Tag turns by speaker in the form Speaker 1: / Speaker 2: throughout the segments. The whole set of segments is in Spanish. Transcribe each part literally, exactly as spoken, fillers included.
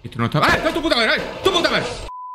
Speaker 1: Esto no está... ¡Ah! ¡Tu puta madre! ¡Tu puta madre!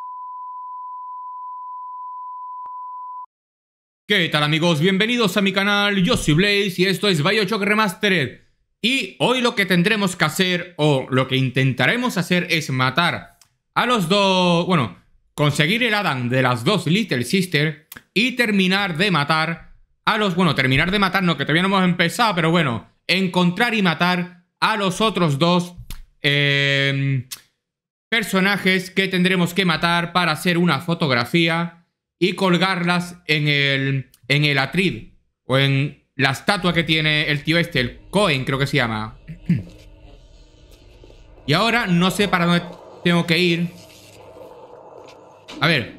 Speaker 1: ¿Qué tal, amigos? Bienvenidos a mi canal. Yo soy Blaze y esto es BioShock Remastered. Y hoy lo que tendremos que hacer, o lo que intentaremos hacer, es matar a los dos... Bueno, conseguir el Adam de las dos Little Sisters y terminar de matar a los... Bueno, terminar de matar, no, que todavía no hemos empezado, pero bueno, encontrar y matar a los otros dos eh, personajes que tendremos que matar para hacer una fotografía y colgarlas en el, en el atril o en la estatua que tiene el tío este, el Cohen creo que se llama. Y ahora no sé para dónde tengo que ir. A ver.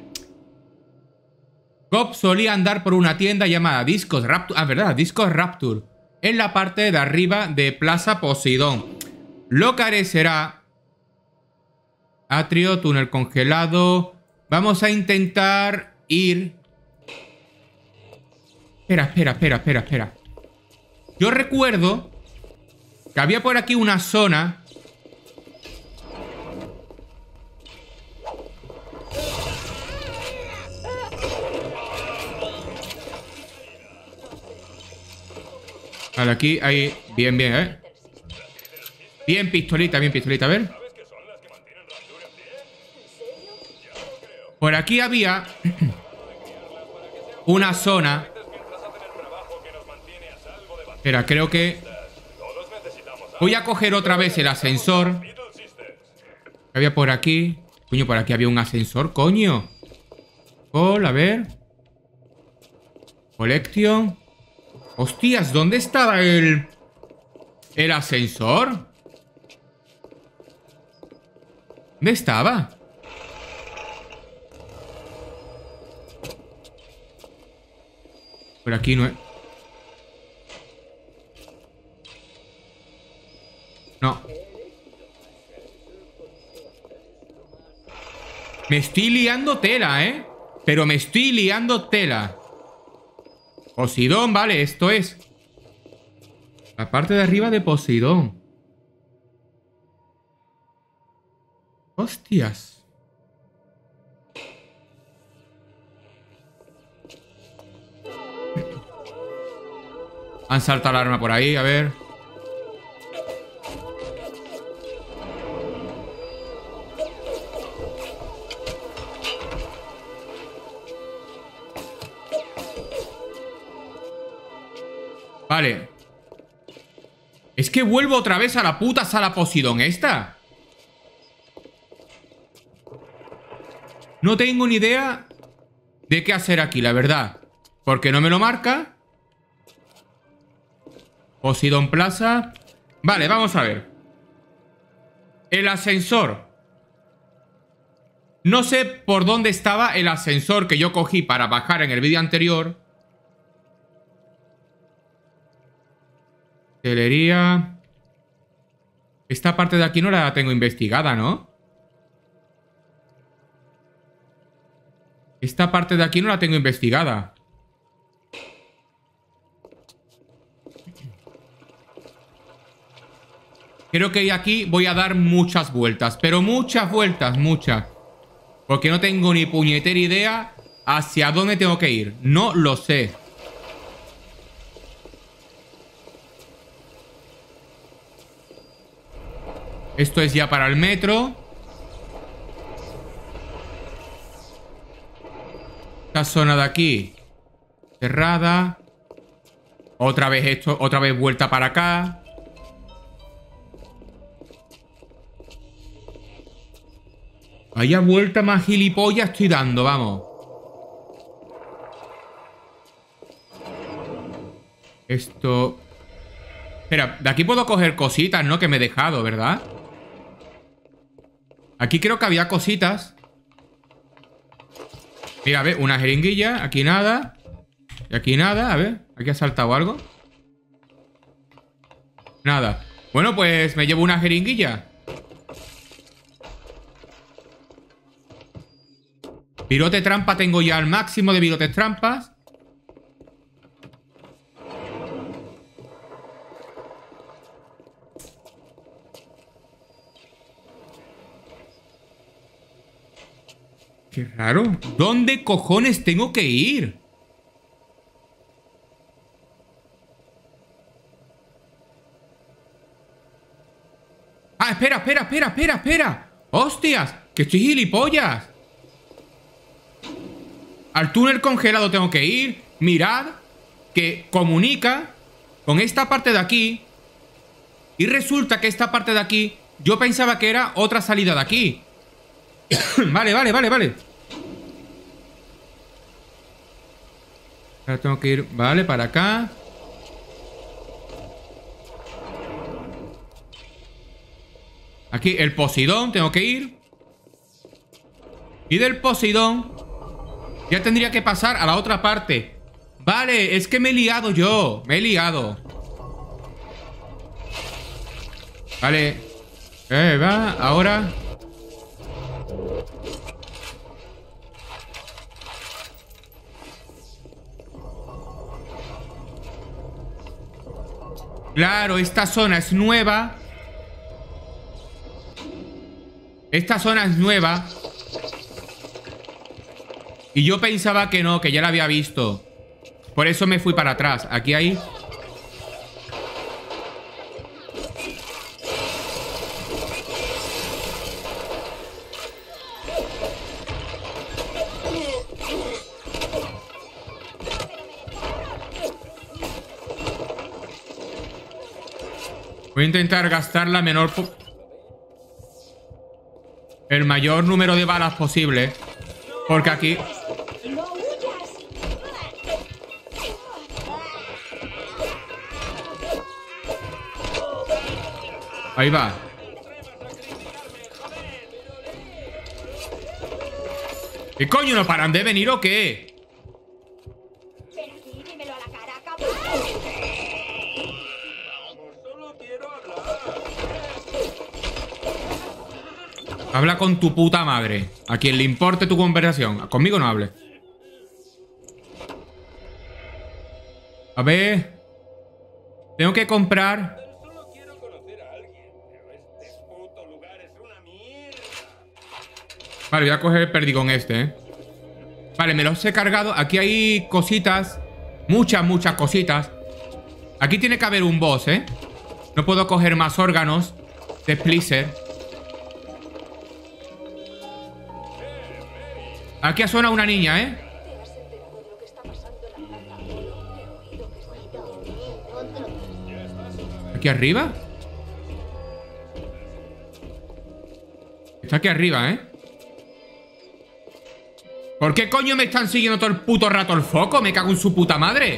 Speaker 1: Cobb solía andar por una tienda llamada Discos Rapture. Ah, verdad, Discos Rapture. En la parte de arriba de Plaza Poseidón. Lo que haré será... Atrio, túnel congelado. Vamos a intentar ir... Espera, espera, espera, espera, espera. Yo recuerdo que había por aquí una zona... Vale, aquí hay... Bien, bien, ¿eh? Bien, pistolita, bien, pistolita, a ver. Por aquí había... una zona... Espera, creo que... Voy a coger otra vez el ascensor. ¿Qué había por aquí? Coño, por aquí había un ascensor, coño. Hola, a ver. Collection. Hostias, ¿dónde estaba el... el ascensor? ¿Dónde estaba? Por aquí no... No. Me estoy liando tela, ¿eh? Pero me estoy liando tela. Poseidón, vale, esto es la parte de arriba de Poseidón. Hostias. Han saltado la arma por ahí, a ver. Vale. Es que vuelvo otra vez a la puta sala Poseidón esta. No tengo ni idea de qué hacer aquí, la verdad. Porque no me lo marca. Poseidón Plaza. Vale, vamos a ver. El ascensor. No sé por dónde estaba el ascensor que yo cogí para bajar en el vídeo anterior. Telería. Esta parte de aquí no la tengo investigada, ¿no? Esta parte de aquí no la tengo investigada. Creo que aquí voy a dar muchas vueltas. Pero muchas vueltas, muchas. Porque no tengo ni puñetera idea hacia dónde tengo que ir. No lo sé. Esto es ya para el metro. Esta zona de aquí cerrada. Otra vez esto, otra vez vuelta para acá. Vaya vuelta más gilipollas estoy dando, vamos. Esto... Espera, de aquí puedo coger cositas, ¿no? Que me he dejado, ¿verdad? Aquí creo que había cositas. Mira, a ver, una jeringuilla. Aquí nada. Y aquí nada, a ver. ¿Aquí ha saltado algo? Nada. Bueno, pues me llevo una jeringuilla. Virote trampa tengo ya al máximo de virotes trampas. Qué raro. ¿Dónde cojones tengo que ir? Ah, espera, espera, espera, espera, espera. ¡Hostias! ¡Que estoy gilipollas! Al túnel congelado tengo que ir. Mirad que comunica con esta parte de aquí. Y resulta que esta parte de aquí yo pensaba que era otra salida de aquí. Vale, vale, vale, vale. Ahora tengo que ir, vale, para acá. Aquí, el Poseidón, tengo que ir. Y del Poseidón ya tendría que pasar a la otra parte. Vale, es que me he liado yo. Me he liado. Vale. Eh, va, ahora. Claro, esta zona es nueva. Esta zona es nueva. Y yo pensaba que no, que ya la había visto. Por eso me fui para atrás. Aquí hay... Voy a intentar gastar la menor... el mayor número de balas posible. Porque aquí... Ahí va. ¿Qué coño, no paran de venir o qué?
Speaker 2: Ven aquí, dímelo a la cara, cabrón.
Speaker 3: Vamos, solo quiero hablar.
Speaker 1: Habla con tu puta madre. A quien le importe tu conversación. Conmigo no hable. A ver. Tengo que comprar.
Speaker 3: Solo quiero conocer a alguien, pero este puto lugar es una mierda.
Speaker 1: Vale, voy a coger el perdigón este, ¿eh? Vale, me los he cargado. Aquí hay cositas. Muchas, muchas cositas. Aquí tiene que haber un boss, ¿eh? No puedo coger más órganos de Splicer. Aquí ha sonado una niña, ¿eh?
Speaker 2: ¿Te has enterado de lo que está pasando en la plaza Apolo? He oído que está un
Speaker 1: ¿Aquí arriba? Está aquí arriba, ¿eh? ¿Por qué coño me están siguiendo todo el puto rato el foco? Me cago en su puta madre.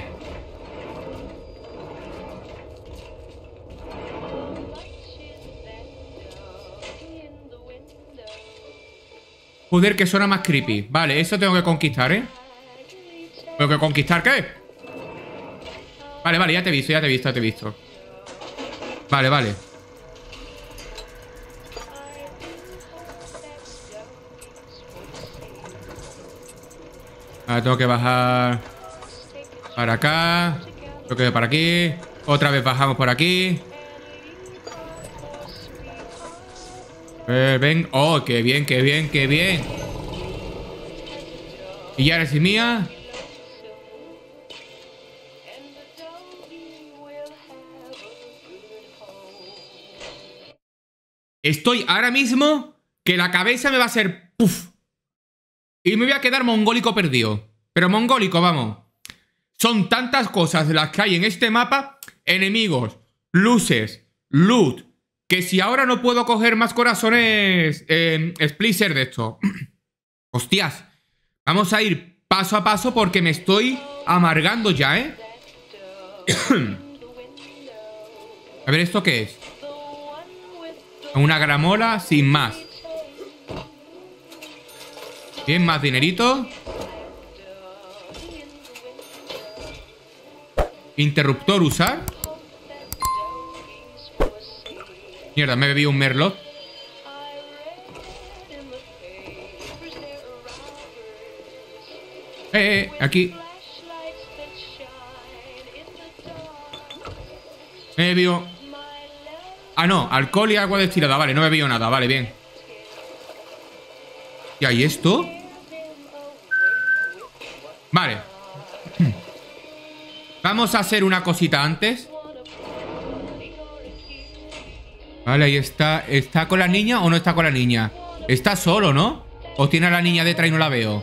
Speaker 1: Joder, que suena más creepy. Vale, eso tengo que conquistar, ¿eh? ¿Tengo que conquistar qué? Vale, vale, ya te he visto, ya te he visto, ya te he visto. Vale, vale. Ahora tengo que bajar para acá. Tengo que ir para aquí. Otra vez bajamos por aquí. Eh, ven. Oh, qué bien, qué bien, qué bien. Y ya eres mía. Estoy ahora mismo que la cabeza me va a hacer puff. Y me voy a quedar mongólico perdido. Pero mongólico, vamos. Son tantas cosas las que hay en este mapa. Enemigos, luces, loot. Que si ahora no puedo coger más corazones eh, Splicer de esto. Hostias. Vamos a ir paso a paso porque me estoy amargando ya, ¿eh? A ver, ¿esto qué es? Una gramola sin más. Bien, más dinerito. Interruptor usar. Mierda, me he bebido un merlot. Eh, eh, aquí. Me he bebido... Ah, no, alcohol y agua destilada. Vale, no he bebido nada, vale, bien. ¿Y ahí esto? Vale. Vamos a hacer una cosita antes. Vale, ahí está. ¿Está con la niña o no está con la niña? Está solo, ¿no? ¿O tiene a la niña detrás y no la veo?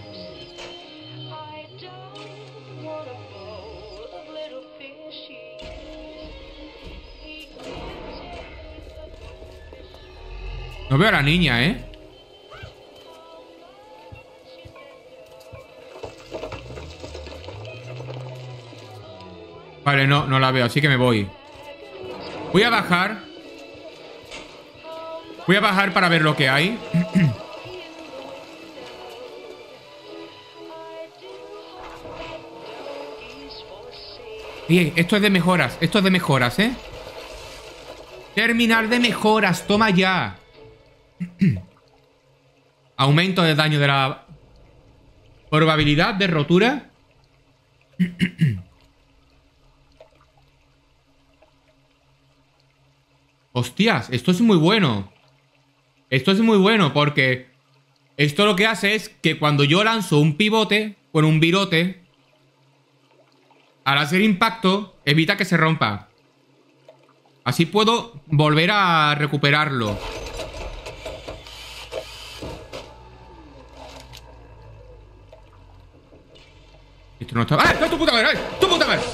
Speaker 1: No veo a la niña, ¿eh? Vale, no, no la veo, así que me voy. Voy a bajar. Voy a bajar para ver lo que hay. Bien, esto es de mejoras. Esto es de mejoras, ¿eh? Terminal de mejoras, toma ya. Aumento de daño de la probabilidad de rotura. Hostias, esto es muy bueno. Esto es muy bueno porque esto lo que hace es que cuando yo lanzo un pivote, bueno, un virote, al hacer impacto, evita que se rompa. Así puedo volver a recuperarlo. Esto no está... ¡Ah! ¡Tu puta madre! ¡Ay! ¡Tu puta madre!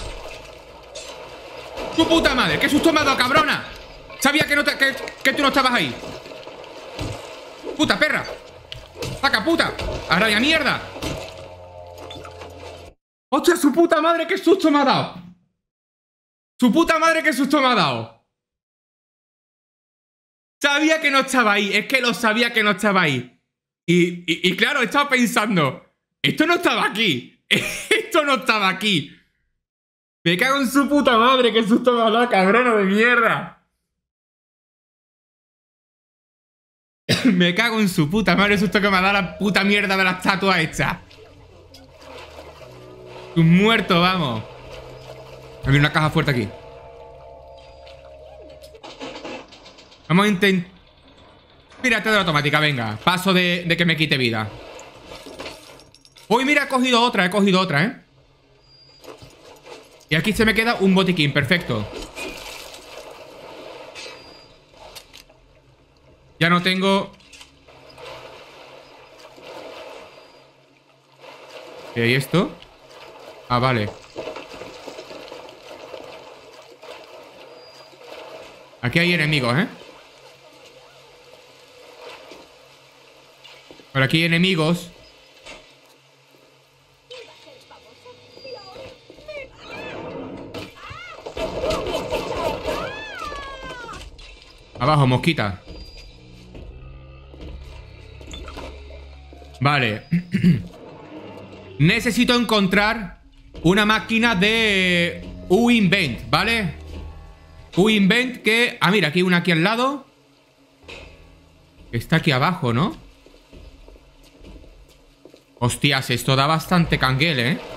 Speaker 1: ¡Tu puta madre! ¡Qué susto me ha dado, cabrona! Sabía que, no te, que, que tú no estabas ahí. ¡Puta perra! ¡Saca puta! ¡Araña mierda! ¡Hostia, su puta madre! ¡Qué susto me ha dado! ¡Su puta madre! ¡Qué susto me ha dado! Sabía que no estaba ahí. Es que lo sabía que no estaba ahí. Y, y, y claro, he estado pensando, esto no estaba aquí. Esto no estaba aquí. Me cago en su puta madre. ¡Qué susto me ha dado, cabrona de mierda! Me cago en su puta madre. El susto que me ha dado la puta mierda de la estatua esta. Un muerto, vamos. Hay una caja fuerte aquí. Vamos a intentar... Pírate de la automática, venga. Paso de, de que me quite vida. Uy, mira, he cogido otra, he cogido otra, ¿eh? Y aquí se me queda un botiquín, perfecto. Ya no tengo... ¿Qué hay esto? Ah, vale. Aquí hay enemigos, ¿eh? Por aquí hay enemigos. Abajo, mosquita. Vale. Necesito encontrar una máquina de U-Invent, ¿vale? U-Invent que... Ah, mira, aquí hay una aquí al lado. Está aquí abajo, ¿no? Hostias, esto da bastante canguele, ¿eh?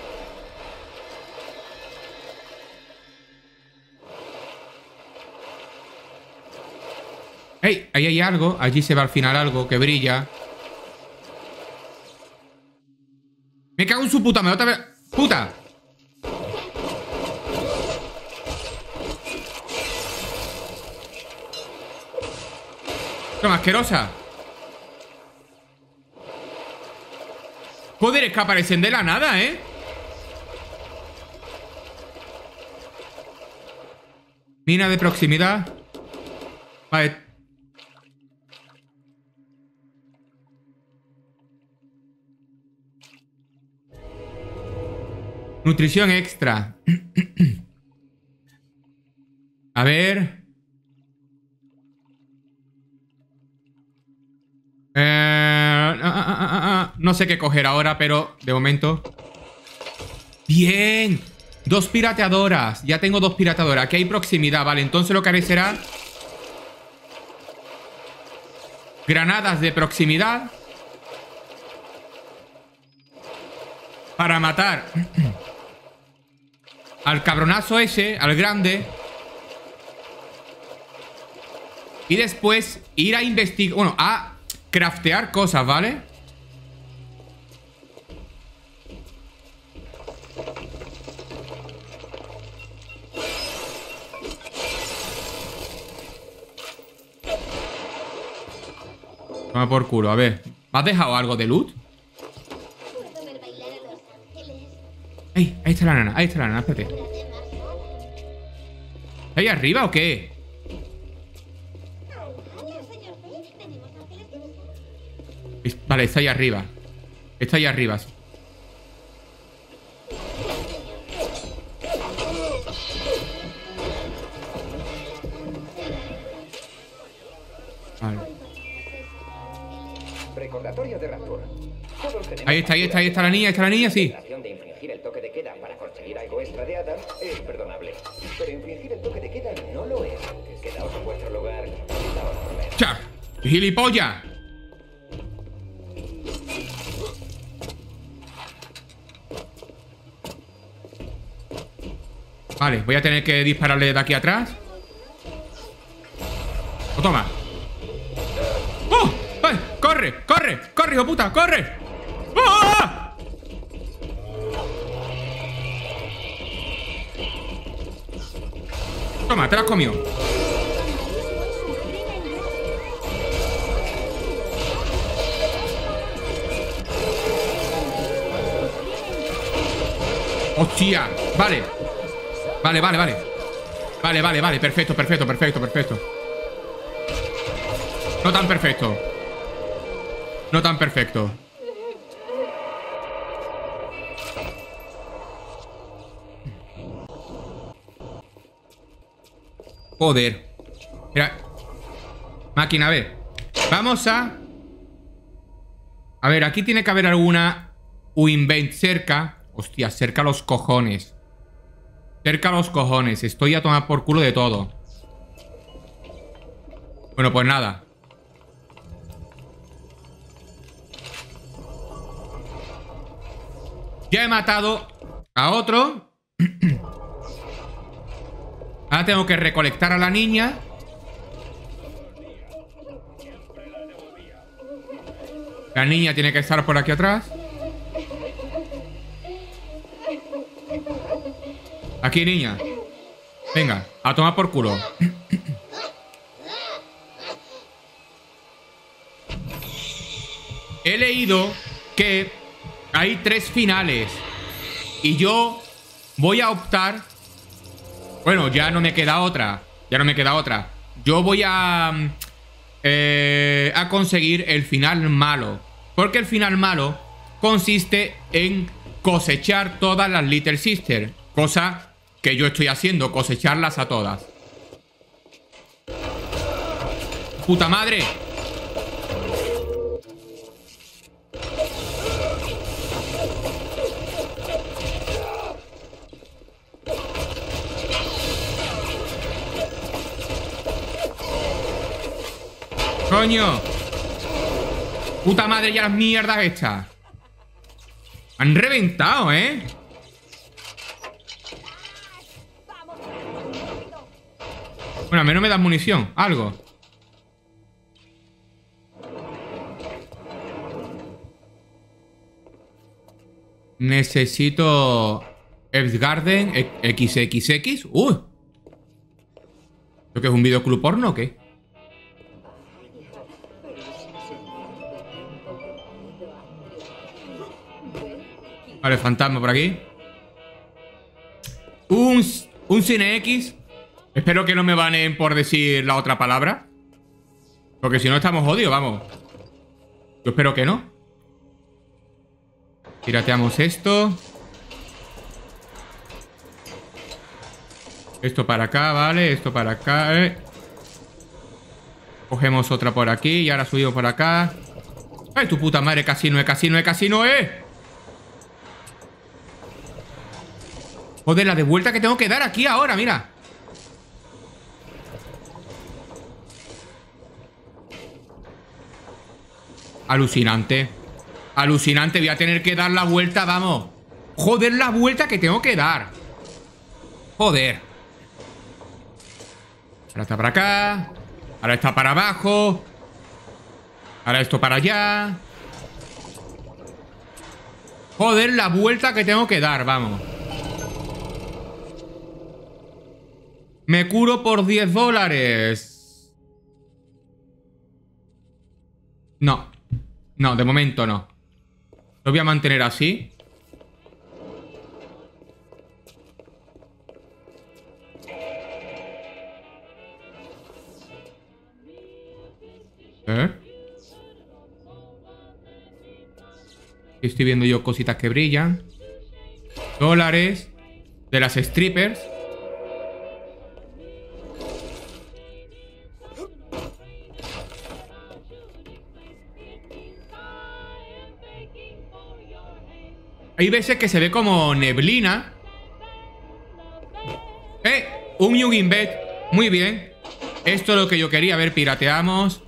Speaker 1: ¡Ey! Ahí hay algo. Allí se ve al final algo que brilla. Me cago en su puta madre. Otra vez. ¡Puta! Toma, asquerosa. Joder, es que aparecen de la nada, ¿eh? Mina de proximidad. Vale. Nutrición extra. A ver. Eh, ah, ah, ah, ah, no sé qué coger ahora, pero de momento. Bien. Dos pirateadoras. Ya tengo dos pirateadoras. Aquí hay proximidad, vale. Entonces lo que haré será granadas de proximidad para matar al cabronazo ese, al grande. Y después ir a investigar, bueno, a craftear cosas, ¿vale? Toma por culo, a ver. ¿Me has dejado algo de loot?
Speaker 2: Puedo ver bailar a los ángeles.
Speaker 1: Ahí, ahí está la nana, ahí está la nana, espérate. ¿Está ahí arriba o qué?
Speaker 2: Hola, señor Fake. ¿Tenemos ángeles que buscar?
Speaker 1: Es- Vale, está ahí arriba. Está ahí arriba. sí. Vale.
Speaker 4: Recordatorio de Rapture. Todos tenemos
Speaker 1: Ahí está, ahí está, ahí está la niña, ahí está la niña, sí.
Speaker 4: La acción de infringir el toque de queda para conseguir algo extra de Adam es perdonable. Pero infringir el toque de queda no lo es. Quedaos en vuestro lugar. Quitaos por ver.
Speaker 1: ¡Cha! ¡Gilipollas! Vale, voy a tener que dispararle de aquí atrás. ¡O toma! ¡Oh! ¡Ay! ¡Corre! ¡Corre! ¡Corre, hijo puta! ¡Corre! ¡Ah! Toma, te la has comido. ¡Hostia! Vale. Vale, vale, vale. Vale, vale, vale. Perfecto, perfecto, perfecto, perfecto. No tan perfecto. No tan perfecto. Joder. Mira. Máquina, a ver. Vamos a... A ver, aquí tiene que haber alguna Uinvent cerca. Hostia, cerca los cojones. Cerca los cojones. Estoy a tomar por culo de todo. Bueno, pues nada. Ya he matado a otro. Ahora tengo que recolectar a la niña. La niña tiene que estar por aquí atrás. Aquí, niña. Venga, a tomar por culo. He leído que hay tres finales. Y yo voy a optar... Bueno, ya no me queda otra. Ya no me queda otra. Yo voy a... Eh, a conseguir el final malo. Porque el final malo consiste en cosechar todas las Little Sisters. Cosa que yo estoy haciendo, cosecharlas a todas. ¡Puta madre! ¡Coño! ¡Puta madre, ya las mierdas estas! Han reventado, ¿eh? Bueno, a mí no me das munición. Algo. Necesito... F-Garden equis equis equis. ¡Uy! ¿Esto qué es un videoclub porno o qué? Vale, fantasma por aquí. Un, un Cine X. Espero que no me baneen por decir la otra palabra. Porque si no estamos jodidos, vamos. Yo espero que no. Pirateamos esto. Esto para acá, vale. Esto para acá. eh. Cogemos otra por aquí. Y ahora subimos por acá. ¡Ay, tu puta madre! Casino, eh, casino, eh, casino, eh. Joder, la de vuelta que tengo que dar aquí ahora, mira. Alucinante. Alucinante, voy a tener que dar la vuelta, vamos. Joder, la vuelta que tengo que dar. Joder. Ahora está para acá. Ahora está para abajo. Ahora esto para allá. Joder, la vuelta que tengo que dar, vamos. Me curo por diez dólares. No. No, de momento no. Lo voy a mantener así. ¿Eh? Estoy viendo yo cositas que brillan. Dólares. De las strippers. Hay veces que se ve como neblina. ¡Eh! Un Yugin Bet. Muy bien. Esto es lo que yo quería. A ver, pirateamos.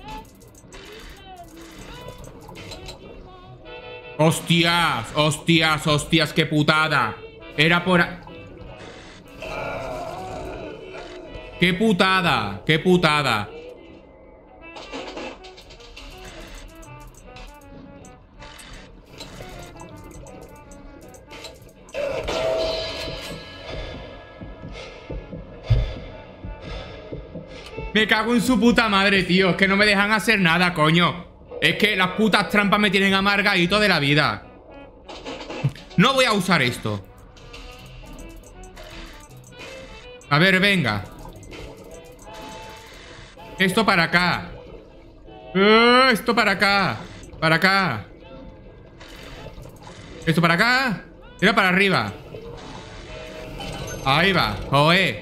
Speaker 1: ¡Hostias! ¡Hostias! ¡Hostias! ¡Qué putada! Era por... a- ¡Qué putada! ¡Qué putada! Me cago en su puta madre, tío. Es que no me dejan hacer nada, coño. Es que las putas trampas me tienen amargadito de la vida. No voy a usar esto. A ver, venga. Esto para acá. Uh, esto para acá. Para acá. Esto para acá. Era para arriba. Ahí va. Joé.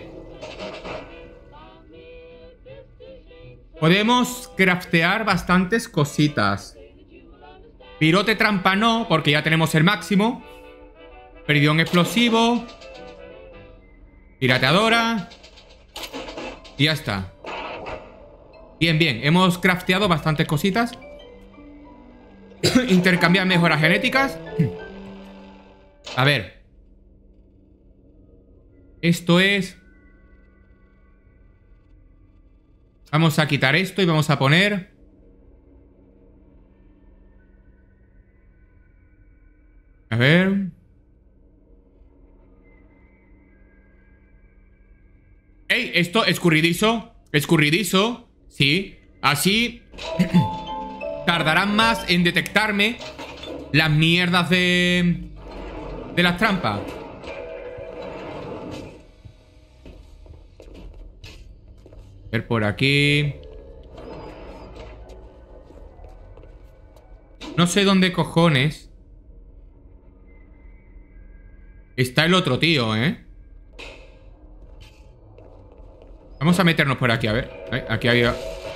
Speaker 1: Podemos craftear bastantes cositas. Pirote trampa no, porque ya tenemos el máximo. Perdión explosivo. Pirateadora. Y ya está. Bien, bien. Hemos crafteado bastantes cositas. Intercambiar mejoras genéticas. A ver. Esto es... Vamos a quitar esto y vamos a poner... A ver... ¡Ey! Esto, escurridizo. Escurridizo. Sí. Así... tardarán más en detectarme las mierdas de... de las trampas. Ver por aquí. No sé dónde cojones está el otro tío, ¿eh? Vamos a meternos por aquí, a ver. Ay, aquí había...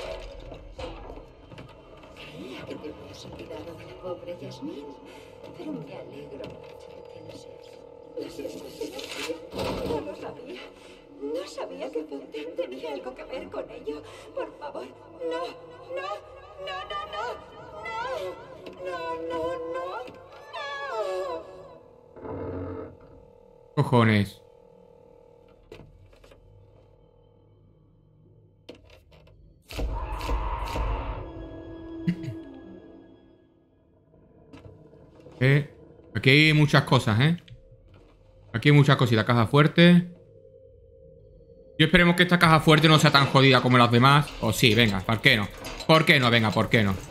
Speaker 2: Creía que te habías olvidado de la pobre Yasmín, pero me alegro mucho de que lo seas. No lo sabía. No sabía que Fontaine tenía algo que ver con ello. Por favor, no, no, no, no, no, no, no, no, no.
Speaker 1: Cojones. Eh, aquí hay muchas cosas, ¿eh? Aquí hay muchas cositas. Caja fuerte. Yo esperemos que esta caja fuerte no sea tan jodida como las demás. O sí, venga, ¿por qué no? ¿Por qué no? Venga, ¿por qué no?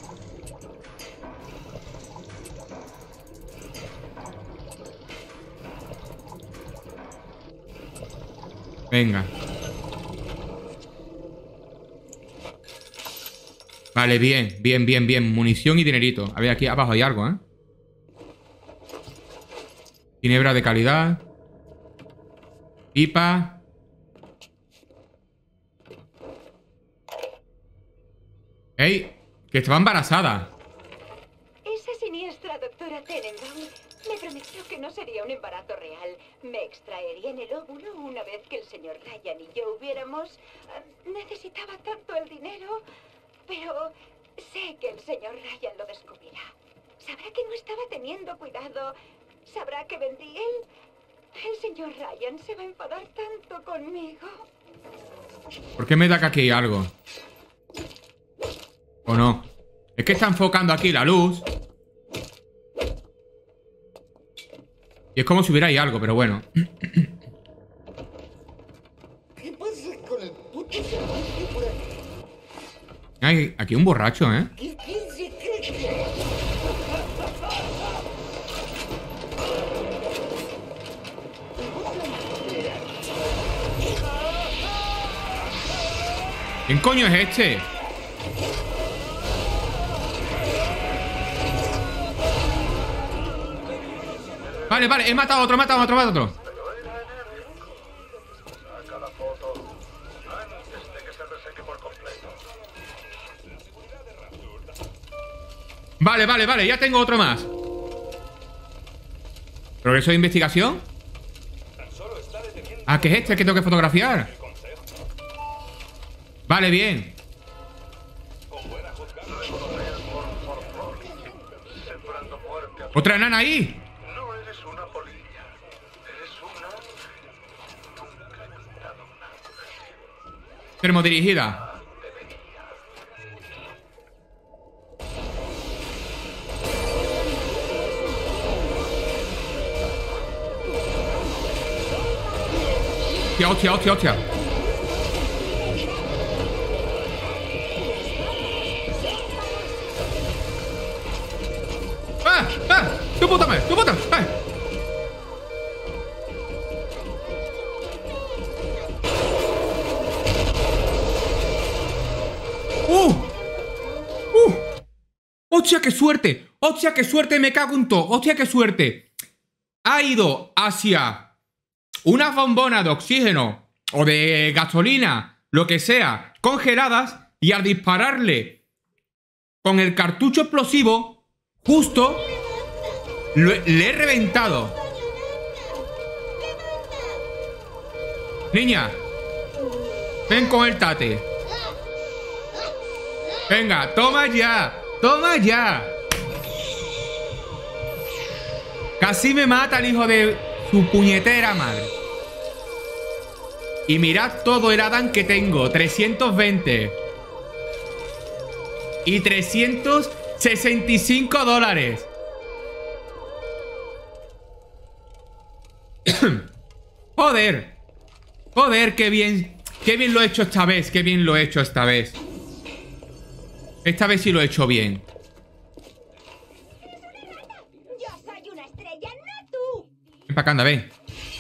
Speaker 1: Venga. Vale, bien, bien, bien, bien. Munición y dinerito. A ver, aquí abajo hay algo, ¿eh? Ginebra de calidad. Pipa. ¡Ey! Que estaba embarazada.
Speaker 2: Esa siniestra doctora Tenenbaum me prometió que no sería un embarazo real. Me extraerían el óvulo una vez que el señor Ryan y yo hubiéramos... Uh, necesitaba tanto el dinero, pero sé que el señor Ryan lo descubrirá. Sabrá que no estaba teniendo cuidado. Sabrá que vendí él. El señor Ryan se va a enfadar tanto conmigo.
Speaker 1: ¿Por qué me da que aquí hay algo? ¿O no? Es que está enfocando aquí la luz. Y es como si hubiera ahí algo, pero bueno.
Speaker 3: ¿Qué pasa con el puto servicio por aquí?
Speaker 1: Ay, aquí un borracho, ¿eh? ¿Quién coño es este? Vale, vale, he matado a otro, he matado a otro, he matado a otro. Vale, vale, vale, ya tengo otro más. ¿Progreso de investigación? Ah, ¿qué es este que tengo que fotografiar? Vale, bien. ¿Otra enana ahí?
Speaker 5: No eres una polilla. Eres una...
Speaker 1: Termodirigida. Hostia, hostia, hostia. ¡Ah! ¡Ah! ¡Tu puta madre! ¡Tu puta madre! ¡Uh! ¡Uh! ¡Hostia, qué suerte! ¡Hostia, qué suerte! Me cago en todo. ¡Hostia, qué suerte! Ha ido hacia una bombona de oxígeno o de gasolina, lo que sea, congeladas, y al dispararle con el cartucho explosivo, justo lo, le he reventado. Niña, ven con el tate. Venga, toma ya, toma ya. Casi me mata el hijo de su puñetera madre. Y mirad todo el Adam que tengo. trescientos veinte. Y trescientos sesenta y cinco dólares. Joder. Joder, qué bien. Qué bien lo he hecho esta vez. Qué bien lo he hecho esta vez. Esta vez sí lo he hecho bien. Ven para acá, anda, ven.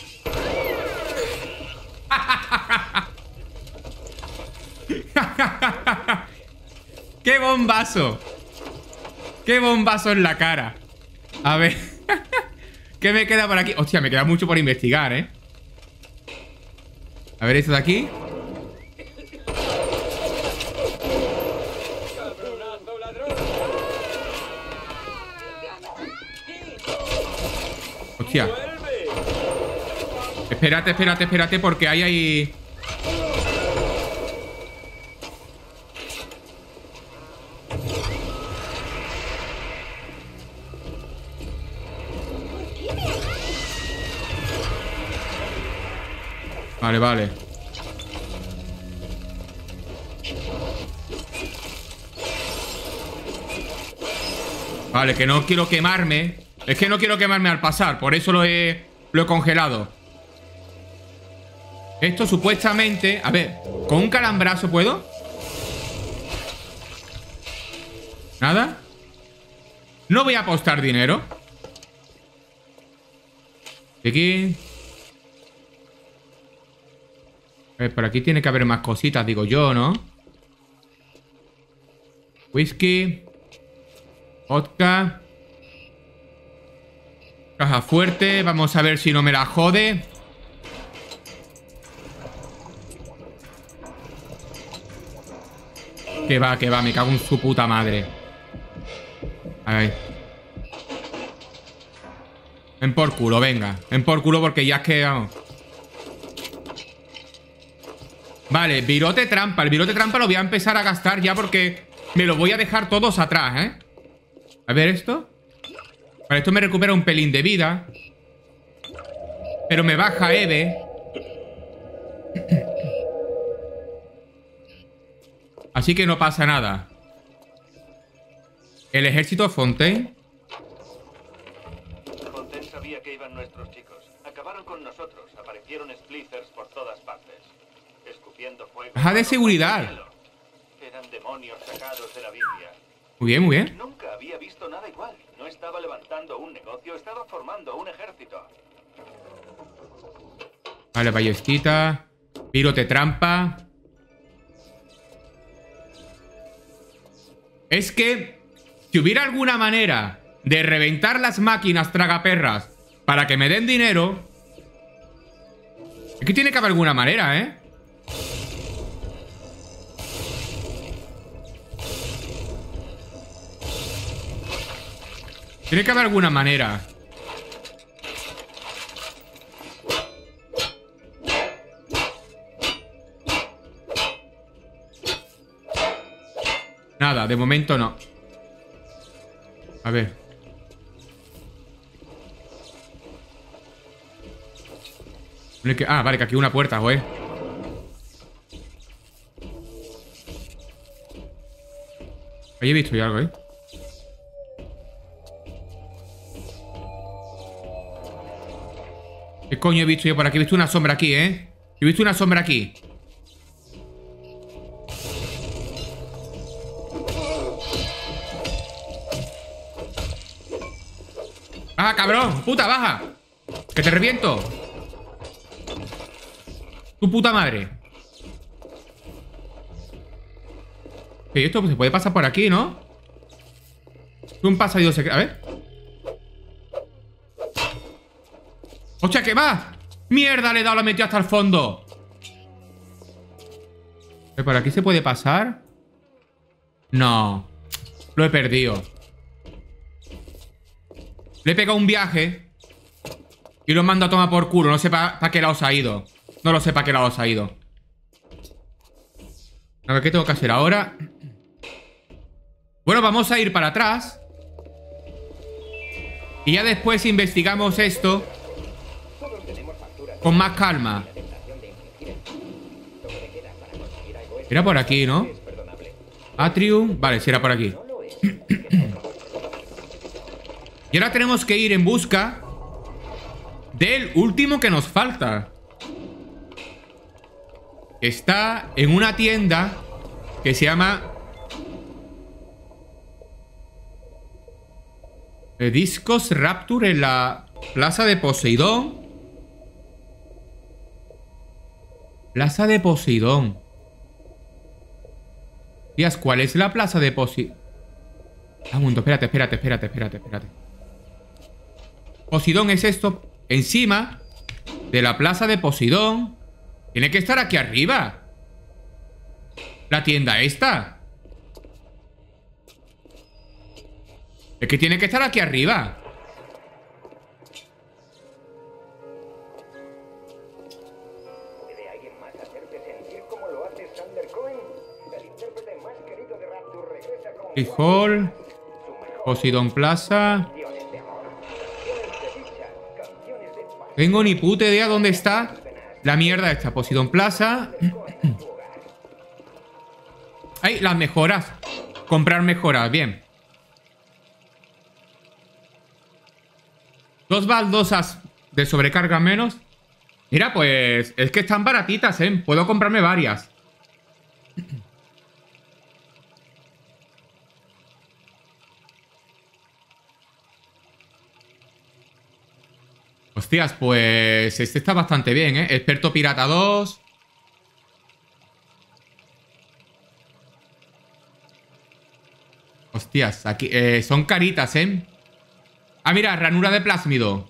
Speaker 1: ¡Qué bombazo! ¡Qué bombazo en la cara! A ver. ¿Qué me queda por aquí? Hostia, me queda mucho por investigar, ¿eh? A ver, esto de aquí. Hostia. Espérate, espérate, espérate, porque ahí hay... Vale, vale. Vale, que no quiero quemarme. Es que no quiero quemarme al pasar. Por eso lo he, lo he congelado. Esto supuestamente... A ver, ¿con un calambrazo puedo? ¿Nada? No voy a apostar dinero. Aquí... A ver, por aquí tiene que haber más cositas, digo yo, ¿no? Whisky. Vodka. Caja fuerte. Vamos a ver si no me la jode. Que va, que va. Me cago en su puta madre. A ver. Ven por culo, venga. Ven por culo porque ya es que... Vamos. Vale, virote trampa. El virote trampa lo voy a empezar a gastar ya porque me lo voy a dejar todos atrás, ¿eh? A ver esto. Vale, esto me recupera un pelín de vida. Pero me baja Eve. Así que no pasa nada. El ejército Fontaine.
Speaker 5: Fontaine sabía que iban nuestros chicos. Acabaron con nosotros. Aparecieron splitters por todas partes. Escupiendo fuego.
Speaker 1: Baja de seguridad.
Speaker 5: Eran demonios. demonios sacados de la Biblia.
Speaker 1: Muy bien, muy bien.
Speaker 5: Nunca había visto nada igual. No estaba levantando un negocio, estaba formando un ejército.
Speaker 1: Vale, ballestita. Pirote trampa. Es que si hubiera alguna manera de reventar las máquinas tragaperras para que me den dinero... Es que tiene que haber alguna manera, ¿eh? Tiene que haber alguna manera. Nada, de momento no. A ver. Ah, vale, que aquí hay una puerta, güey. Ahí he visto yo algo, ¿eh? ¿Qué coño he visto yo por aquí? He visto una sombra aquí, ¿eh? He visto una sombra aquí. ¡Baja, cabrón! ¡Puta, baja! ¡Que te reviento! ¡Tu puta madre! ¿Qué? Esto se puede pasar por aquí, ¿no? Un pasadillo secreto. A ver. ¡Hostia, qué va! ¡Mierda! Le he dado la metida hasta el fondo. ¿Por aquí se puede pasar? No. Lo he perdido. Le he pegado un viaje y lo mando a tomar por culo. No sé para pa qué lado se ha ido. No lo sé para qué lado se ha ido. A ver, ¿qué tengo que hacer ahora? Bueno, vamos a ir para atrás. Y ya después investigamos esto con más calma. Era por aquí, ¿no? Atrium. Vale, sí era por aquí. Y ahora tenemos que ir en busca del último que nos falta. Está en una tienda que se llama Discos Rapture en la Plaza de Poseidón. Plaza de Poseidón. Tías, ¿cuál es la Plaza de Poseidón? Ah, un momento, espérate, espérate, espérate, espérate, espérate. Poseidón es esto. Encima de la Plaza de Poseidón. Tiene que estar aquí arriba. La tienda esta. Es que tiene que estar aquí arriba.
Speaker 4: ¿Puede alguien más hacerte sentir como lo hace Sander Cohen? El intérprete más querido de Rapture regresa con
Speaker 1: Frijol. Poseidón Plaza.
Speaker 4: canciones de amor, canciones de dicha, canciones de paz.
Speaker 1: Tengo ni puta idea dónde está la mierda esta. Poseidón Plaza. Ay, las mejoras. Comprar mejoras, bien. Dos baldosas de sobrecarga menos. Mira, pues es que están baratitas, ¿eh? Puedo comprarme varias. Hostias, pues este está bastante bien, ¿eh? Experto Pirata dos. Hostias, aquí eh, son caritas, ¿eh? Ah, mira, ranura de plásmido.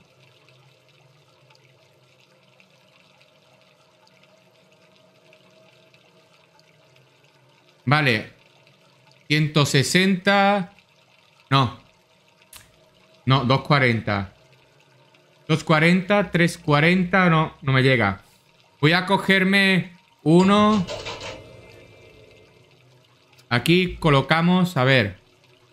Speaker 1: Vale. ciento sesenta. No. No, doscientos cuarenta. doscientos cuarenta, trescientos cuarenta. No, no me llega. Voy a cogerme uno. Aquí colocamos, a ver.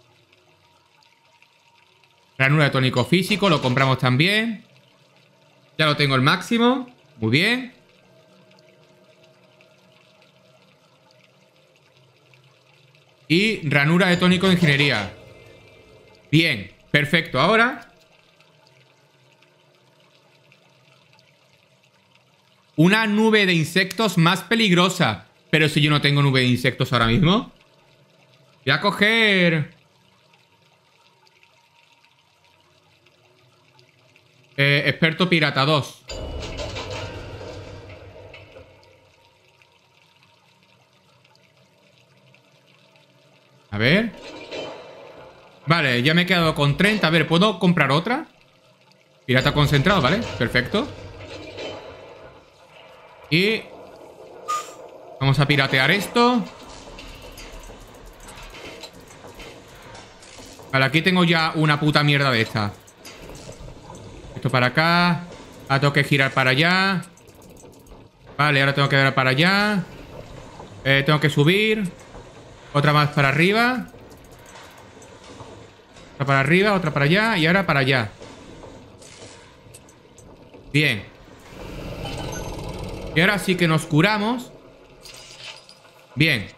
Speaker 1: Ranura de tónico físico, lo compramos también. Ya lo tengo el máximo. Muy bien. Y ranura de tónico de ingeniería. Bien, perfecto. Ahora una nube de insectos más peligrosa. Pero si yo no tengo nube de insectos ahora mismo. Voy a coger... Eh, experto pirata dos. A ver. Vale, ya me he quedado con treinta. A ver, ¿puedo comprar otra? Pirata concentrado, ¿vale? Perfecto. Y... vamos a piratear esto. Vale, aquí tengo ya una puta mierda de esta. Esto para acá. Ahora tengo que girar para allá. Vale, ahora tengo que dar para allá. Eh, tengo que subir. Otra más para arriba. Otra para arriba, otra para allá. Y ahora para allá. Bien. Y ahora sí que nos curamos. Bien.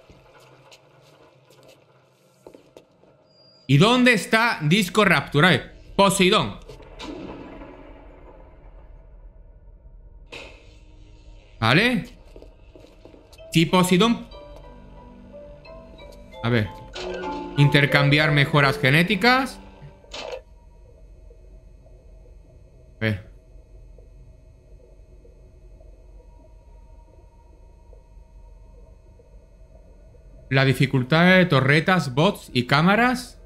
Speaker 1: ¿Y dónde está Disco Rapture? A ver, Poseidón. ¿Vale? Si Poseidón... A ver. Intercambiar mejoras genéticas. A ver. La dificultad de torretas, bots y cámaras.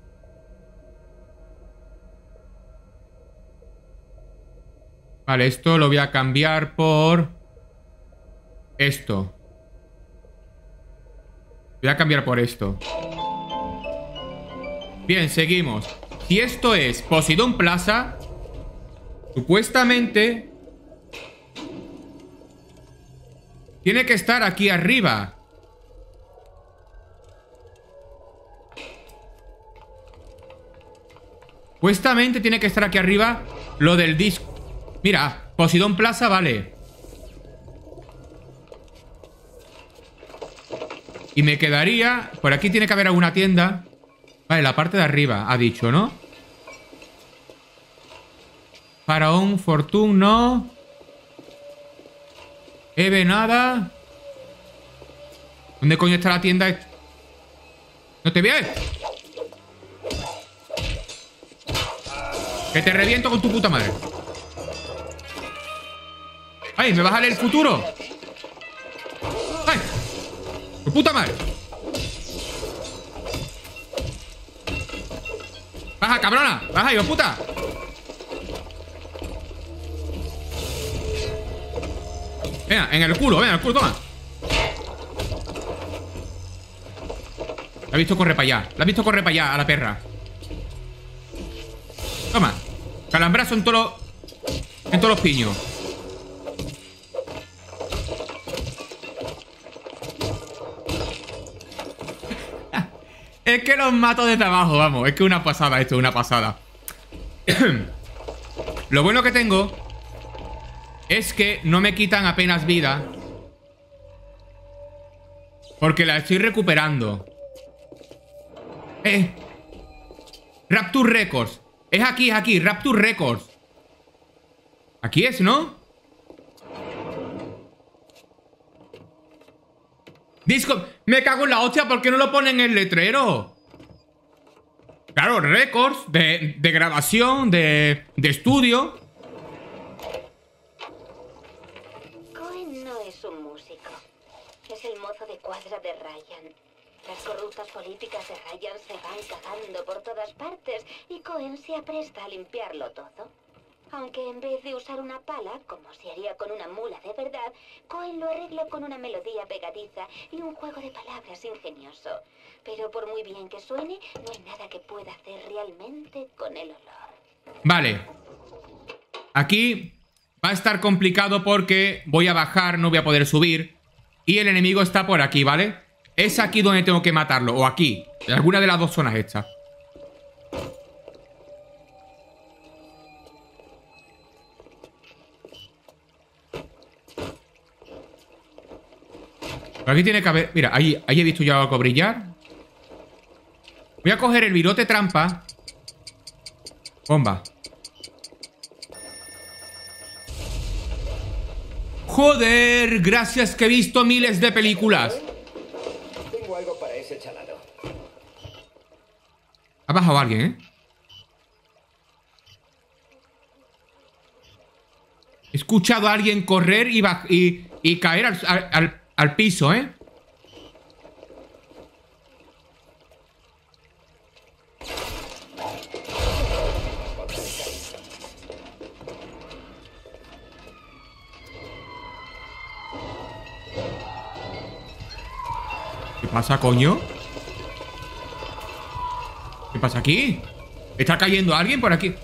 Speaker 1: Vale, esto lo voy a cambiar por... esto. Voy a cambiar por esto. Bien, seguimos. Si esto es Poseidón Plaza, supuestamente tiene que estar aquí arriba. Supuestamente tiene que estar aquí arriba lo del disco. Mira, Poseidón Plaza, vale. Y me quedaría... por aquí tiene que haber alguna tienda. Vale, la parte de arriba, ha dicho, ¿no? Faraón, Fortune, no. Eve, nada. ¿Dónde coño está la tienda? ¡No te veas! ¡Que te reviento con tu puta madre! ¡Ay! ¿Me vas a leer el futuro? ¡Ay! ¡Tu puta madre! ¡Baja, cabrona! ¡Baja, hijo puta! Venga, en el culo, venga, en el culo, toma. La he visto correr para allá. La he visto correr para allá, a la perra. Toma. Calambrazo en todos los... en todos los piños. Es que los mato desde abajo, vamos. Es que una pasada esto, una pasada. Lo bueno que tengo es que no me quitan apenas vida, porque la estoy recuperando. Eh Rapture Records. Es aquí, es aquí, Rapture Records. Aquí es, ¿no? Disco... Me cago en la hostia, ¿por qué no lo ponen en el letrero? Claro, Records de, de grabación, de, de estudio.
Speaker 2: Cohen no es un músico. Es el mozo de cuadra de Ryan. Las corruptas políticas de Ryan se van cagando por todas partes y Cohen se apresta a limpiarlo todo. Aunque en vez de usar una pala, como se haría con una mula de verdad, Cohen lo arregla con una melodía pegadiza y un juego de palabras ingenioso. Pero por muy bien que suene, no hay nada que pueda hacer realmente con el olor.
Speaker 1: Vale. Aquí va a estar complicado porque voy a bajar, no voy a poder subir. Y el enemigo está por aquí, ¿vale? Es aquí donde tengo que matarlo, o aquí. En alguna de las dos zonas estas. Por aquí tiene que haber... Mira, ahí, ahí he visto ya algo brillar. Voy a coger el virote trampa. Bomba. Joder, gracias que he visto miles de películas.
Speaker 4: Tengo algo para ese chalado.
Speaker 1: Ha bajado alguien, ¿eh? He escuchado a alguien correr y, y, y caer al, al, al piso, ¿eh? ¿Qué pasa, coño? ¿Qué pasa aquí? ¿Está cayendo alguien por aquí?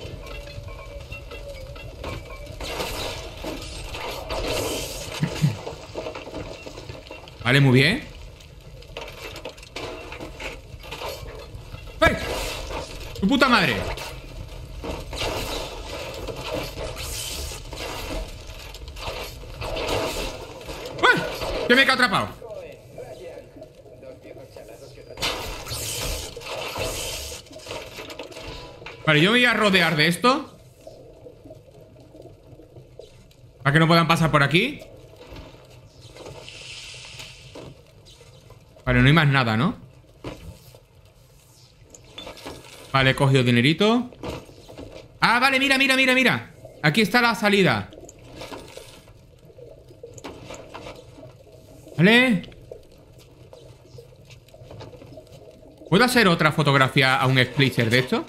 Speaker 1: Vale, muy bien. ¡Eh! ¡Tu puta madre! ¡Eh! ¡Que me he atrapado! Vale, yo me voy a rodear de esto para que no puedan pasar por aquí. Vale, no hay más nada, ¿no? Vale, he cogido dinerito. Ah, vale, mira, mira, mira, mira. Aquí está la salida. Vale. ¿Puedo hacer otra fotografía a un splitter de esto?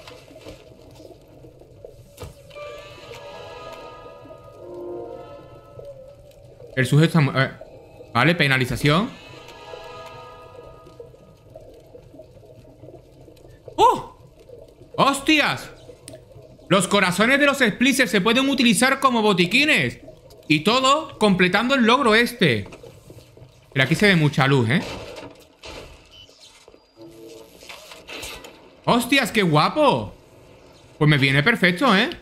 Speaker 1: El sujeto está... Eh, vale, penalización. ¡Oh! ¡Hostias! Los corazones de los splitters se pueden utilizar como botiquines. Y todo completando el logro este. Pero aquí se ve mucha luz, ¿eh? ¡Hostias, qué guapo! Pues me viene perfecto, ¿eh?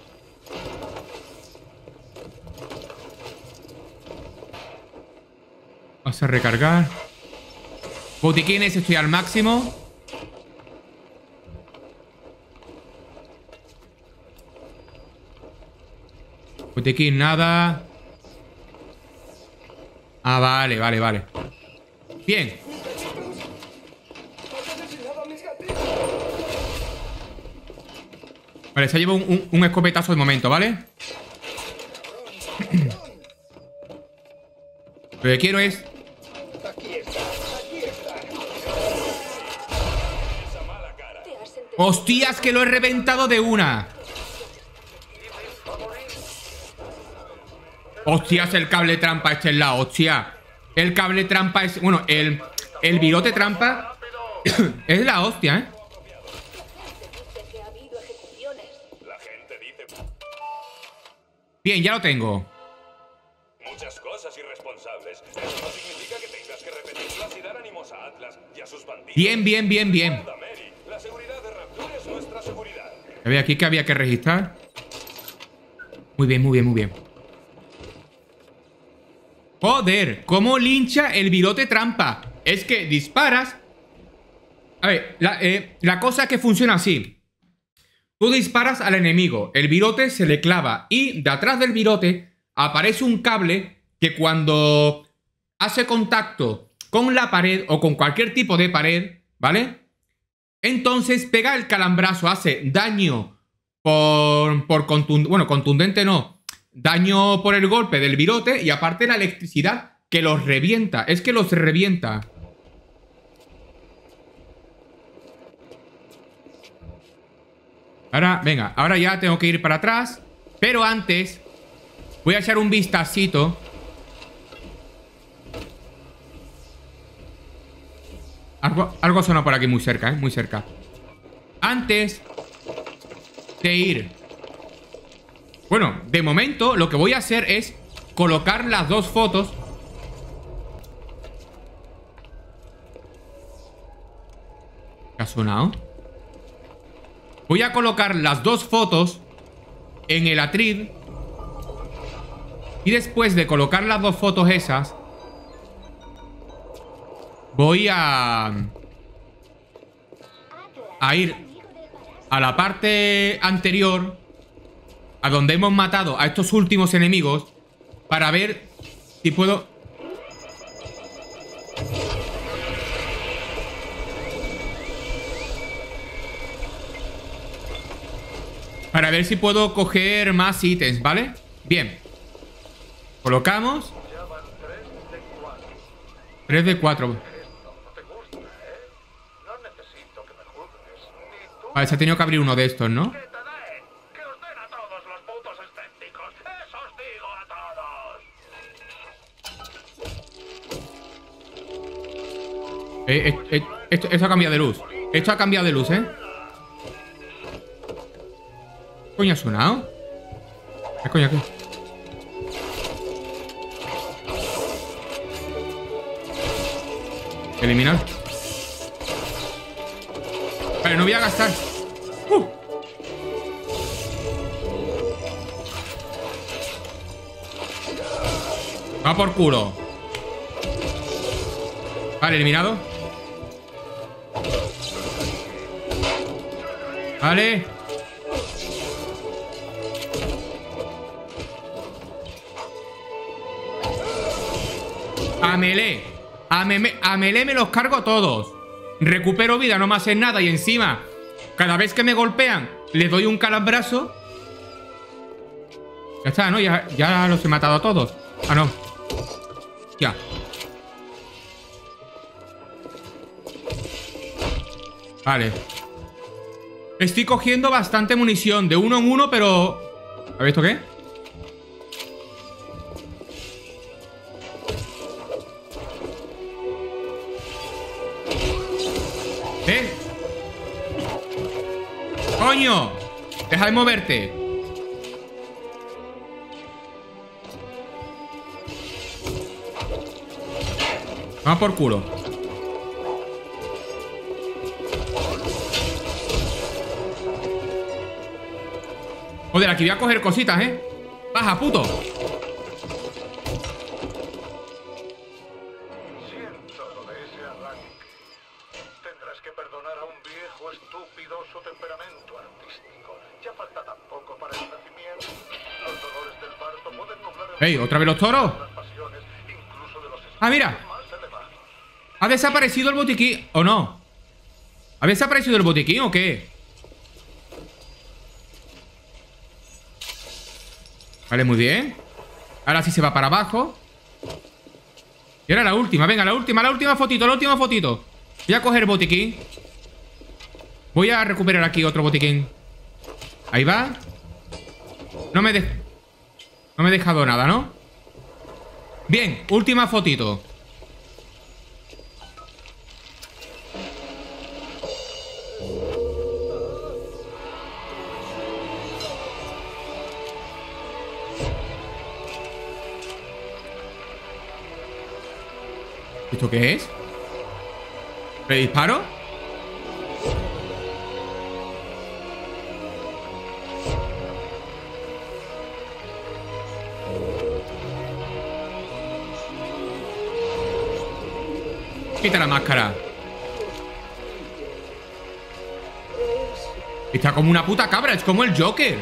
Speaker 1: Vamos a recargar. Botiquines, estoy al máximo. Botiquín, nada. Ah, vale, vale, vale. Bien. Vale, se ha llevado un, un, un escopetazo de momento, ¿vale? Lo que quiero es... ¡Hostias, que lo he reventado de una! ¡Hostias, el cable trampa este es la hostia! El cable trampa es... Bueno, el, el virote trampa es la hostia, ¿eh? Bien, ya lo tengo.
Speaker 3: Muchas cosas irresponsables. Eso no significa que tengas que repetirlas y dar ánimos a Atlas y a sus bandidos.
Speaker 1: Bien, bien, bien, bien.
Speaker 3: La seguridad de Rapture es nuestra seguridad.
Speaker 1: A ver, aquí que había que registrar. Muy bien, muy bien, muy bien. Joder, ¿cómo lincha el virote trampa? Es que disparas. A ver, la, eh, la cosa que funciona así. Tú disparas al enemigo, el virote se le clava y de atrás del virote aparece un cable que cuando hace contacto con la pared o con cualquier tipo de pared, ¿vale? Entonces pega el calambrazo, hace daño por, por contundente, bueno, contundente no, daño por el golpe del virote y aparte la electricidad que los revienta, es que los revienta. Ahora, venga, ahora ya tengo que ir para atrás. Pero antes voy a echar un vistacito. Algo, algo suena por aquí muy cerca, ¿eh? Muy cerca. Antes de ir. Bueno, de momento lo que voy a hacer es colocar las dos fotos. ¿Qué ha sonado? Voy a colocar las dos fotos en el atril. Y después de colocar las dos fotos esas, voy a... A ir a la parte anterior, a donde hemos matado a estos últimos enemigos, para ver si puedo... Para ver si puedo coger más ítems, ¿vale? Bien. Colocamos. tres de cuatro. Vale, se ha tenido que abrir uno de estos, ¿no? Eh, eh, eh, esto, esto ha cambiado de luz. Esto ha cambiado de luz, ¿eh? ¿Qué coño ha sonado? ¿Qué coño aquí? Eliminar. Vale, no voy a gastar. Uh. Va por culo. Vale, eliminado. Vale. A melee. A, me a melee me los cargo todos. Recupero vida, no me hacen nada. Y encima, cada vez que me golpean, le doy un calambrazo. Ya está, ¿no? Ya, ya los he matado a todos. Ah, no. Ya. Vale. Estoy cogiendo bastante munición. De uno en uno, pero... A ver, ¿esto qué? ¿Eh? ¡Coño! Deja de moverte. Vamos por culo. Joder, aquí voy a coger cositas, ¿eh? Baja, puto.
Speaker 6: Siento lo de ese arranque. Tendrás que perdonar a un viejo estúpido su temperamento artístico. Ya falta tan poco para el nacimiento. Los dolores del parto pueden nublar el...
Speaker 1: ¡Ey! ¿Otra vez los toros?
Speaker 6: las pasiones, incluso de los
Speaker 1: Ah, mira.
Speaker 6: más elevados.
Speaker 1: ¿Ha desaparecido el botiquín o no? ¿Ha desaparecido el botiquín o qué? Vale, muy bien. Ahora sí se va para abajo. Y ahora la última, venga, la última, la última fotito, la última fotito. Voy a coger botiquín. Voy a recuperar aquí otro botiquín. Ahí va. No me, de... no me he dejado nada, ¿no? Bien, última fotito. ¿Esto qué es? ¿Le disparo? Quita la máscara. Está como una puta cabra, es como el Joker.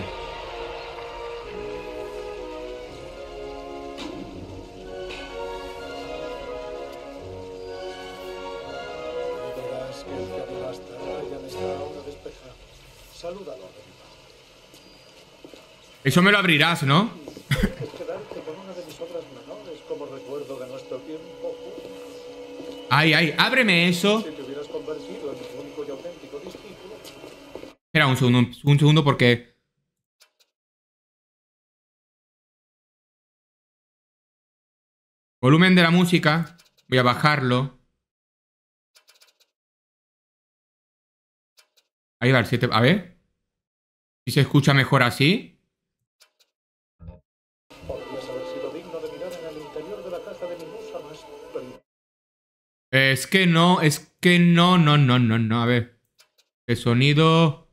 Speaker 1: Eso me lo abrirás, ¿no?
Speaker 6: Quedarte con una de mis obras menores como recuerdo de nuestro tiempo.
Speaker 1: Ay, ay, ábreme eso.
Speaker 6: Si te hubieras convertido en mi único y auténtico discípulo.
Speaker 1: Espera un segundo, un segundo porque... Volumen de la música. Voy a bajarlo. Ahí va el siete. A ver. Si se escucha mejor así.
Speaker 6: Podrías haber sido digno de mirar en el interior de la caja de mi musa más privada.
Speaker 1: Es que no, es que no, no, no, no, no. A ver. El sonido.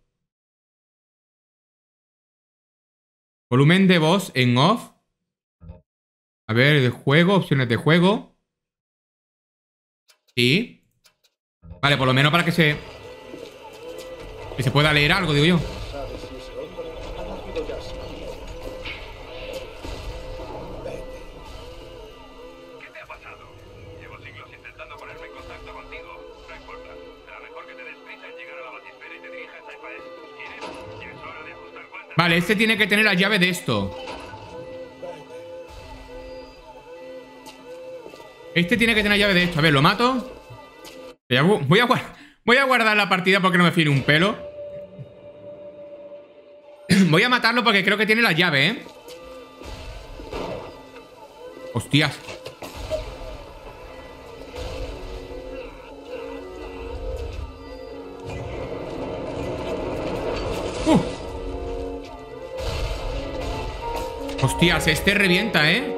Speaker 1: Volumen de voz en off. A ver, de juego, opciones de juego. Sí. Vale, por lo menos para que se... Que se pueda leer algo, digo yo.
Speaker 6: ¿Sabes si ese hombre ha nacido ya así? Vete.
Speaker 5: ¿Qué te ha pasado? Llevo siglos intentando ponerme en contacto contigo. No importa. Será mejor que te des prisa en llegar a la batisfera y te dirijas a Efaes. ¿Quieres? Ya es hora de ajustar cuentas.
Speaker 1: Vale, este tiene que tener la llave de esto. Este tiene que tener la llave de esto. A ver, ¿lo mato? Voy a, voy a guardar la partida porque no me fío ni un pelo. Voy a matarlo porque creo que tiene la llave, ¿eh? Hostias. Uh. Hostias, este revienta, ¿eh?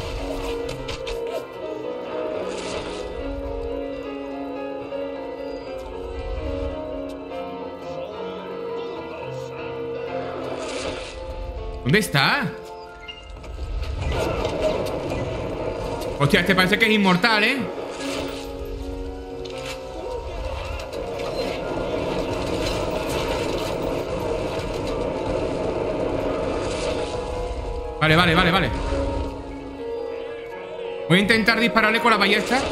Speaker 1: ¿Dónde está? Hostia, este parece que es inmortal, ¿eh? Vale, vale, vale, vale. Voy a intentar dispararle con la ballesta.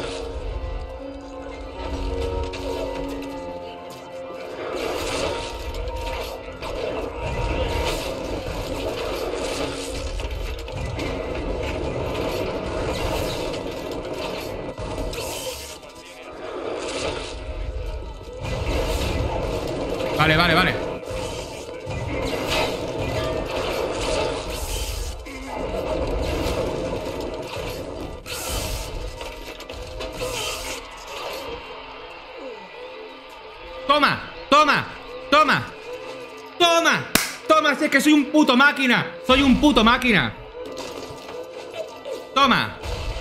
Speaker 1: Vale, vale, vale. Toma, toma, toma. Toma, toma, si es que soy un puto máquina. Soy un puto máquina. Toma.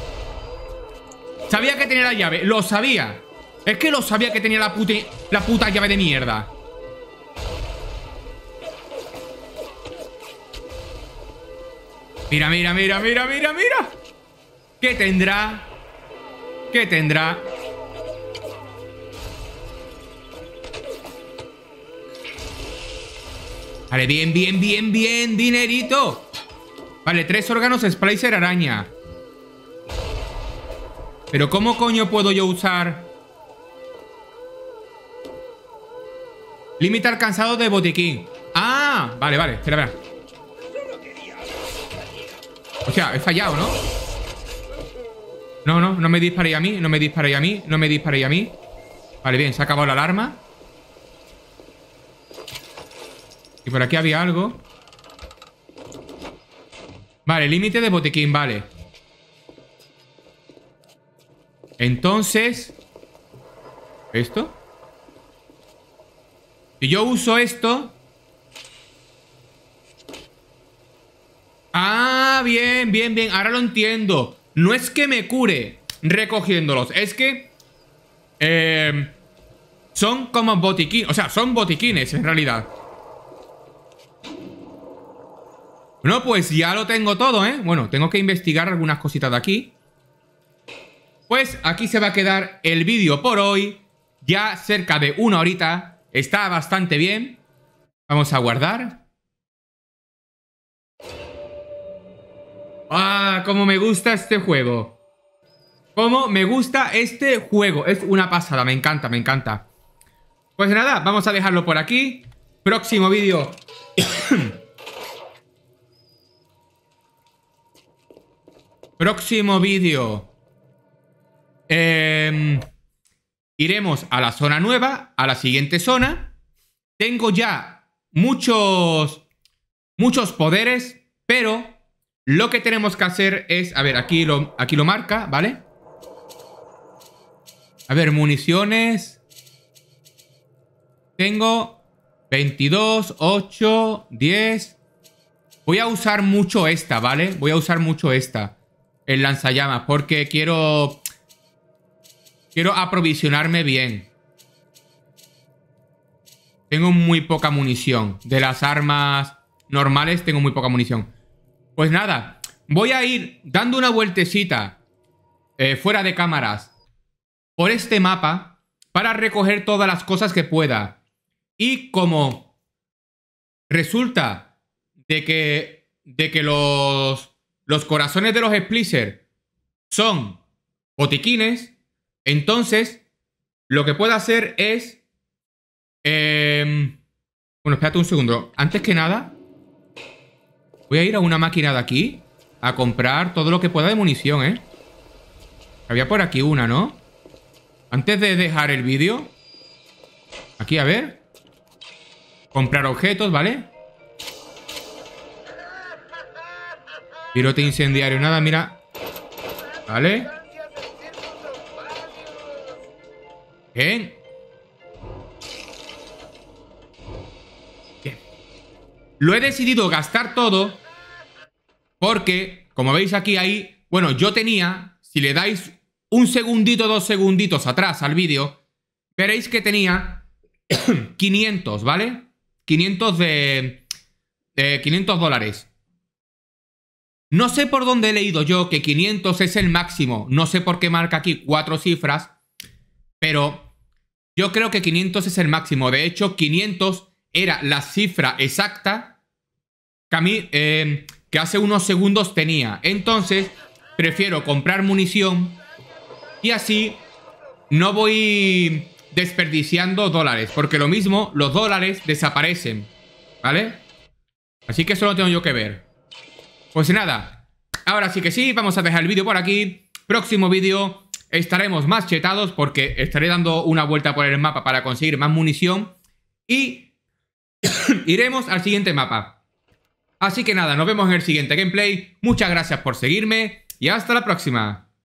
Speaker 1: Sabía que tenía la llave, lo sabía. Es que lo sabía que tenía la puta, la puta llave de mierda. Mira, mira, mira, mira, mira, mira. ¿Qué tendrá? ¿Qué tendrá? Vale, bien, bien, bien, bien, dinerito. Vale, tres órganos Splicer araña. Pero ¿cómo coño puedo yo usar? Límite alcanzado de botiquín. Ah, vale, vale, espera, espera. O sea, he fallado, ¿no? No, no, no me disparéis a mí. No me disparéis a mí. No me disparéis a mí. Vale, bien, se ha acabado la alarma. Y por aquí había algo. Vale, límite de botiquín, vale. Entonces ¿esto? Si yo uso esto. Ah, bien, bien, bien. Ahora lo entiendo. No es que me cure recogiéndolos. Es que eh, son como botiquines. O sea, son botiquines en realidad. Bueno, pues ya lo tengo todo, ¿eh? Bueno, tengo que investigar algunas cositas de aquí. Pues aquí se va a quedar el vídeo por hoy. Ya cerca de una horita. Está bastante bien. Vamos a guardar. ¡Ah! Cómo me gusta este juego. Cómo me gusta este juego. Es una pasada, me encanta, me encanta. Pues nada, vamos a dejarlo por aquí. Próximo vídeo. Próximo vídeo. Eh, iremos a la zona nueva, a la siguiente zona. Tengo ya muchos, muchos poderes, pero lo que tenemos que hacer es... A ver, aquí lo, aquí lo marca, ¿vale? A ver, municiones. Tengo veintidós, ocho, diez. Voy a usar mucho esta, ¿vale? Voy a usar mucho esta. El lanzallamas, porque quiero... Quiero aprovisionarme bien. Tengo muy poca munición. De las armas normales tengo muy poca munición. Pues nada, voy a ir dando una vueltecita eh, fuera de cámaras por este mapa para recoger todas las cosas que pueda. Y como resulta de que, de que los, los corazones de los Splicer son botiquines, entonces lo que puedo hacer es... Eh, bueno, espérate un segundo. Antes que nada, Voy a ir a una máquina de aquí a comprar todo lo que pueda de munición, ¿eh? Había por aquí una, ¿no? Antes de dejar el vídeo. Aquí, a ver. Comprar objetos, ¿vale? Pirote incendiario, nada, mira. Vale. Bien. Bien. Lo he decidido gastar todo porque, como veis aquí, ahí... Bueno, yo tenía... Si le dais un segundito, dos segunditos atrás al vídeo, veréis que tenía quinientos, ¿vale? quinientos de... de quinientos dólares. No sé por dónde he leído yo que quinientos es el máximo. No sé por qué marca aquí cuatro cifras. Pero yo creo que quinientos es el máximo. De hecho, quinientos era la cifra exacta que a mí, eh, que hace unos segundos tenía. Entonces, prefiero comprar munición y así no voy desperdiciando dólares. Porque lo mismo, los dólares desaparecen, ¿vale? Así que eso lo tengo yo que ver. Pues nada, ahora sí que sí, vamos a dejar el vídeo por aquí. Próximo vídeo estaremos más chetados porque estaré dando una vuelta por el mapa para conseguir más munición. Y iremos al siguiente mapa. Así que nada, nos vemos en el siguiente gameplay. Muchas gracias por seguirme y hasta la próxima.